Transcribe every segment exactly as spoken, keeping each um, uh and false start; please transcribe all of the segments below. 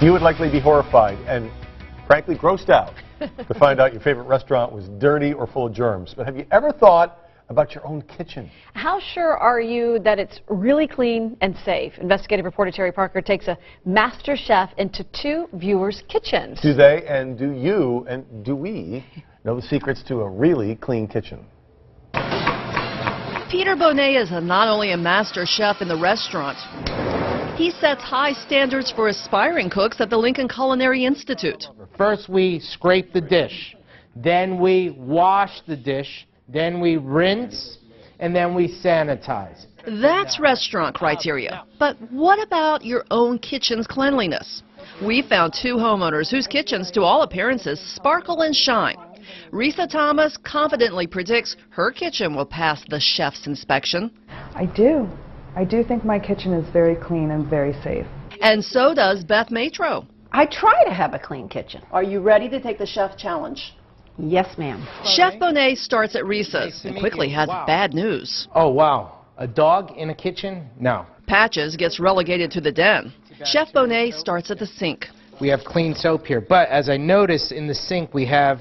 You would likely be horrified and, frankly, grossed out to find out your favorite restaurant was dirty or full of germs. But have you ever thought about your own kitchen? How sure are you that it's really clean and safe? Investigative reporter Terry Parker takes a master chef into two viewers' kitchens. Do they and do you and do we know the secrets to a really clean kitchen? Peter Bonet is a, not only a master chef in the restaurant, he sets high standards for aspiring cooks at the Lincoln Culinary Institute. First we scrape the dish, then we wash the dish, then we rinse, and then we sanitize. That's restaurant criteria. But what about your own kitchen's cleanliness? We found two homeowners whose kitchens, to all appearances, sparkle and shine. Risa Thomas confidently predicts her kitchen will pass the chef's inspection. I do. I do think my kitchen is very clean and very safe. And so does Beth Matro. I try to have a clean kitchen. Are you ready to take the chef challenge? Yes, ma'am. Chef Bonet starts at Risa's and quickly has bad news. Oh, wow. A dog in a kitchen? No. Patches gets relegated to the den. Chef Bonet starts at the sink. We have clean soap here, but as I notice in the sink we have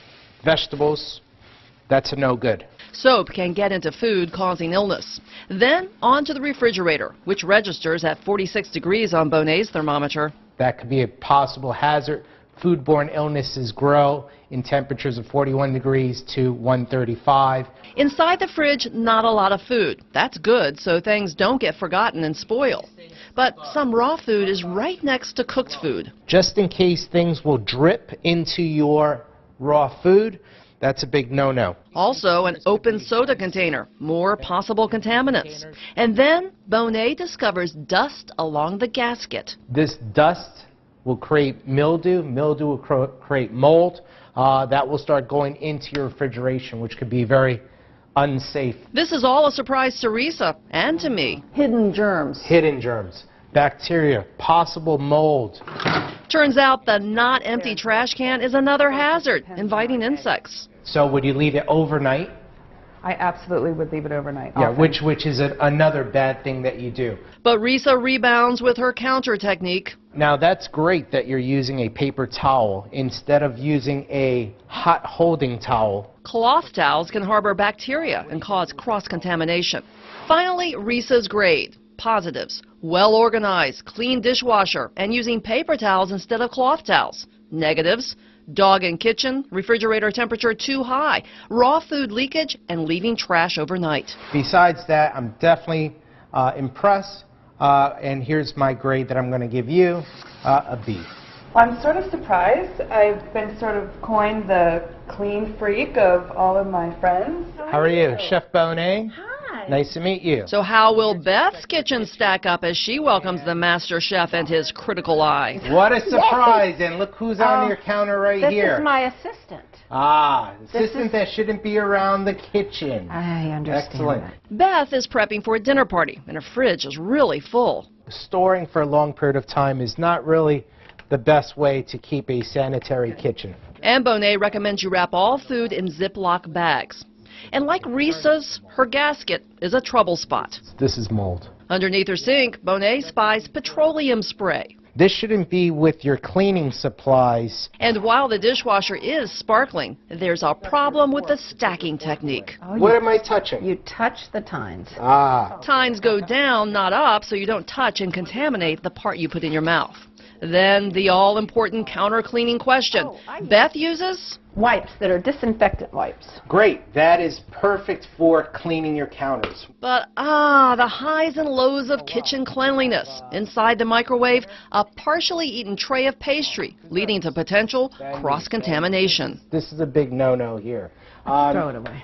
vegetables. That's a no good. Soap can get into food, causing illness. Then on to the refrigerator, which registers at forty-six degrees on Bonet's thermometer. That could be a possible hazard. Foodborne illnesses grow in temperatures of forty-one degrees to one thirty-five. Inside the fridge, not a lot of food. That's good, so things don't get forgotten and spoil. But some raw food is right next to cooked food. Just in case things will drip into your raw food, that's a big no-no. Also, an open soda container, more possible contaminants. And then Bonet discovers dust along the gasket. This dust will create mildew. Mildew will cr create mold. Uh, that will start going into your refrigeration, which could be very unsafe. This is all a surprise to Risa and to me. Hidden germs. Hidden germs, bacteria, possible mold. Turns out the not empty trash can is another hazard, inviting insects. So would you leave it overnight? I absolutely would leave it overnight. Yeah, often. which which is a, another bad thing that you do. But Risa rebounds with her counter technique. Now that's great that you're using a paper towel instead of using a hot holding towel. Cloth towels can harbor bacteria and cause cross-contamination. Finally, Risa's grade. Positives: well organized, clean dishwasher, and using paper towels instead of cloth towels. Negatives: dog in kitchen, refrigerator temperature too high, raw food leakage, and leaving trash overnight. Besides that, I'm definitely uh, impressed, uh, and here's my grade that I'm going to give you, uh, a B. I'm sort of surprised. I've been sort of coined the clean freak of all of my friends. How are you, Chef Bonet? Hi. Nice to meet you. So how will Beth's kitchen stack up as she welcomes the master chef and his critical eye? What a surprise, and look who's on Oh, your counter right This here. is my assistant. Ah, This assistant is- that shouldn't be around the kitchen. I understand. Excellent. that. Beth is prepping for a dinner party, and her fridge is really full. Storing for a long period of time is not really the best way to keep a sanitary kitchen. And Bonet recommends you wrap all food in Ziploc bags. And like Risa's, her gasket is a trouble spot. This is mold. Underneath her sink, Bonet spies petroleum spray. This shouldn't be with your cleaning supplies. And while the dishwasher is sparkling, there's a problem with the stacking technique. Oh, What you, am I touching? you touch the tines. Ah, Tines go down, not up, so you don't touch and contaminate the part you put in your mouth. Then the all-important counter cleaning question. Oh, I- Beth uses Wipes that are disinfectant wipes. great. That is perfect for cleaning your counters. But ah, the highs and lows of kitchen cleanliness. Inside the microwave, a partially eaten tray of pastry, leading to potential cross-contamination. This is a big no-no here. Um, Throw it away.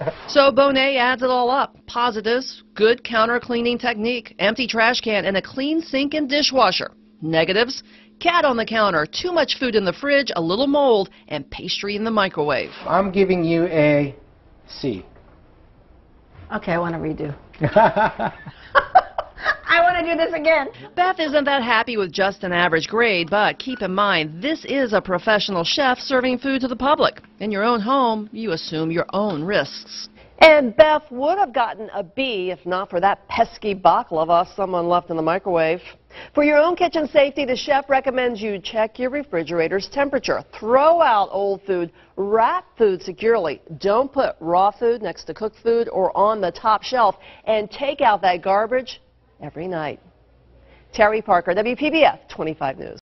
So Bonet adds it all up. Positives: good counter cleaning technique, empty trash can, and a clean sink and dishwasher. Negatives: cat on the counter, too much food in the fridge, a little mold, and pastry in the microwave. I'm giving you a C. Okay, I want to redo. I want to do this again. Beth isn't that happy with just an average grade, but keep in mind, this is a professional chef serving food to the public. In your own home, you assume your own risks. And Beth would have gotten a B if not for that pesky baklava someone left in the microwave. For your own kitchen safety, the chef recommends you check your refrigerator's temperature. Throw out old food. Wrap food securely. Don't put raw food next to cooked food or on the top shelf. And take out that garbage every night. Terry Parker, W P B F twenty-five News.